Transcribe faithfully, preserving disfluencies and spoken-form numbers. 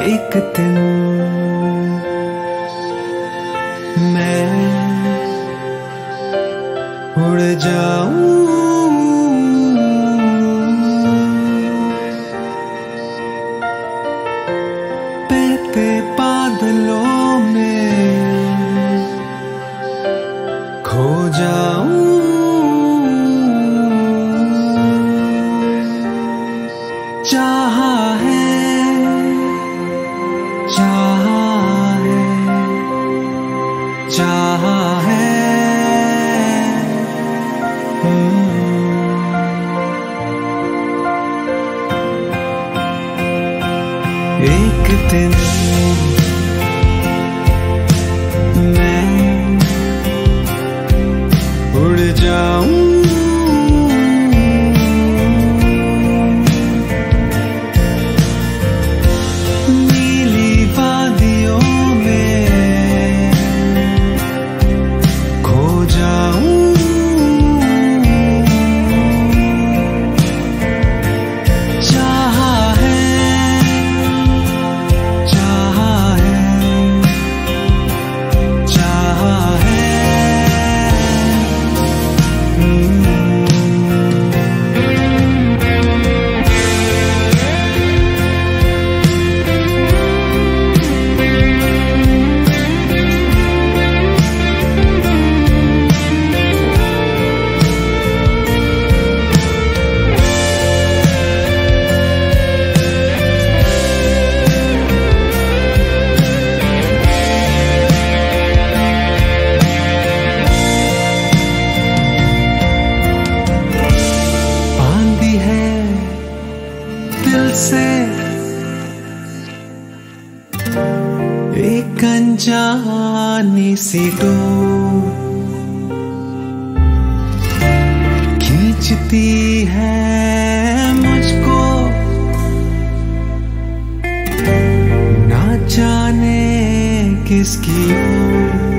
एक दिन मैं उड़ जाऊं बहते बादलों में खो जाऊं। चाहा है चाहा है चाहा है एक दिन मैं उड़ जाऊं नीली वादियों में खो जाऊं। चाहा है चाहा है चाहा है से एक अनजानी सी डोर खींचती है मुझको ना जाने किसकी ओर।